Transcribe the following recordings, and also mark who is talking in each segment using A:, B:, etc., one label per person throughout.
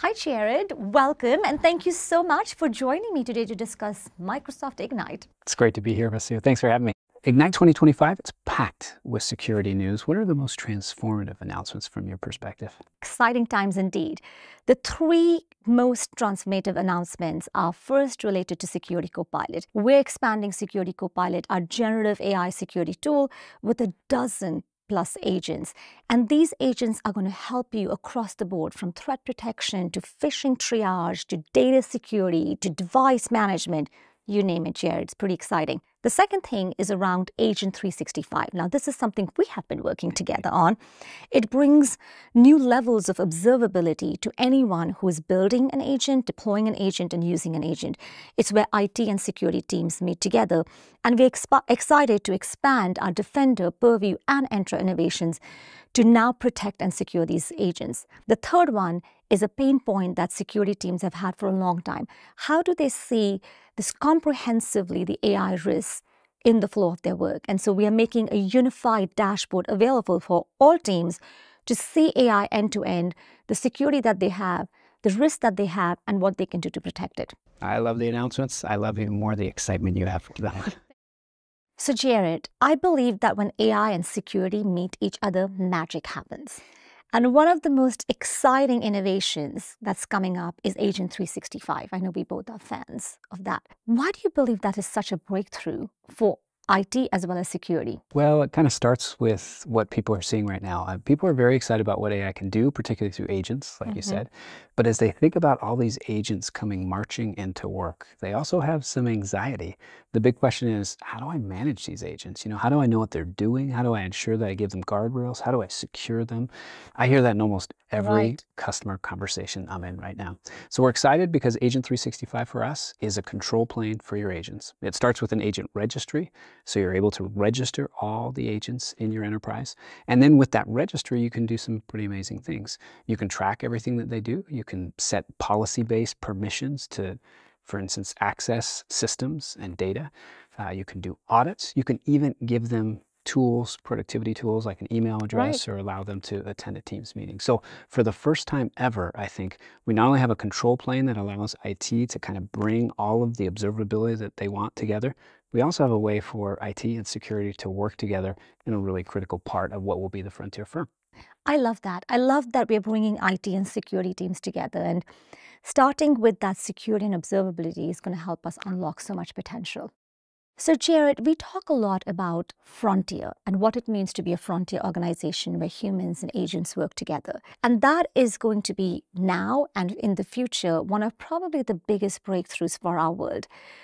A: Hi, Jared. Welcome, and thank you so much for joining me today to discuss Microsoft Ignite.
B: It's great to be here, Vasu. Thanks for having me. Ignite 2025, it's packed with security news. What are the most transformative announcements from your perspective?
A: Exciting times indeed. The three most transformative announcements are first related to Security Copilot. We're expanding Security Copilot, our generative AI security tool, with 12+ agents. And these agents are going to help you across the board, from threat protection to phishing triage to data security to device management. You name it, Jared. It's pretty exciting. The second thing is around Agent 365. Now, this is something we have been working together on. It brings new levels of observability to anyone who is building an agent, deploying an agent, and using an agent. It's where IT and security teams meet together. And we're excited to expand our Defender, Purview, and Entra innovations to now protect and secure these agents. The third one is a pain point that security teams have had for a long time. How do they see this comprehensively, the AI risks in the flow of their work? And so we are making a unified dashboard available for all teams to see AI end-to-end, the security that they have, the risk that they have, and what they can do to protect it.
B: I love the announcements. I love even more the excitement you have for them.
A: So Jared, I believe that when AI and security meet each other, magic happens. And one of the most exciting innovations that's coming up is Agent 365. I know we both are fans of that. Why do you believe that is such a breakthrough for IT as well as security?
B: Well, it kind of starts with what people are seeing right now. People are very excited about what AI can do, particularly through agents, like you said. But as they think about all these agents coming marching into work, they also have some anxiety. The big question is, how do I manage these agents? How do I know what they're doing? How do I ensure that I give them guardrails? How do I secure them? I hear that in almost every customer conversation I'm in right now. So we're excited because Agent 365 for us is a control plane for your agents. It starts with an agent registry. So you're able to register all the agents in your enterprise. And then with that registry, you can do some pretty amazing things. You can track everything that they do. You can set policy-based permissions to, for instance, access systems and data. You can do audits. You can even give them tools, productivity tools like an email address, or allow them to attend a Teams meeting. So for the first time ever, I think we not only have a control plane that allows IT to kind of bring all of the observability that they want together, we also have a way for IT and security to work together in a really critical part of what will be the frontier firm.
A: I love that. I love that we're bringing IT and security teams together, and starting with that security and observability is going to help us unlock so much potential. So Jared, we talk a lot about frontier and what it means to be a frontier organization where humans and agents work together. And that is going to be now and in the future one of probably the biggest breakthroughs for our world.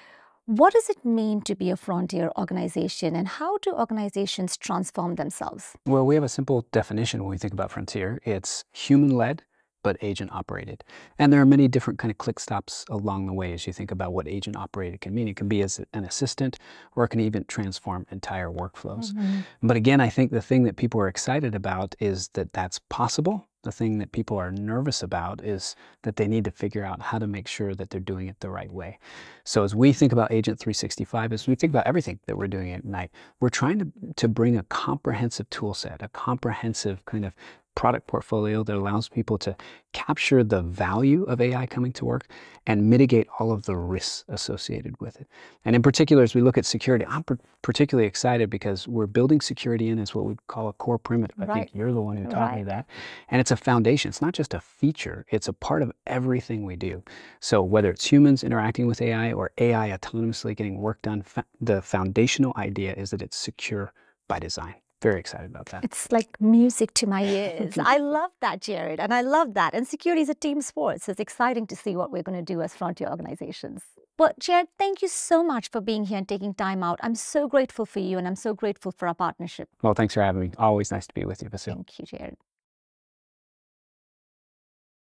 A: What does it mean to be a frontier organization, and how do organizations transform themselves?
B: Well, we have a simple definition when we think about frontier. It's human-led, but agent-operated. And there are many different kind of click stops along the way as you think about what agent-operated can mean. It can be as an assistant, or it can even transform entire workflows. But again, I think the thing that people are excited about is that that's possible. The thing that people are nervous about is that they need to figure out how to make sure that they're doing it the right way. So as we think about Agent 365, as we think about everything that we're doing at Ignite, we're trying to bring a comprehensive tool set, a comprehensive kind of product portfolio that allows people to capture the value of AI coming to work and mitigate all of the risks associated with it. And in particular, as we look at security, I'm particularly excited because we're building security in as what we call a core primitive. I think you're the one who taught me that. And it's a foundation. It's not just a feature. It's a part of everything we do. So whether it's humans interacting with AI or AI autonomously getting work done, the foundational idea is that it's secure by design. Very excited about that.
A: It's like music to my ears. I love that, Jared, and I love that. And security is a team sport, so it's exciting to see what we're going to do as frontier organizations. Well, Jared, thank you so much for being here and taking time out. I'm so grateful for you, and I'm so grateful for our partnership.
B: Well, thanks for having me. Always nice to be with you, Vasu.
A: Thank you, Jared.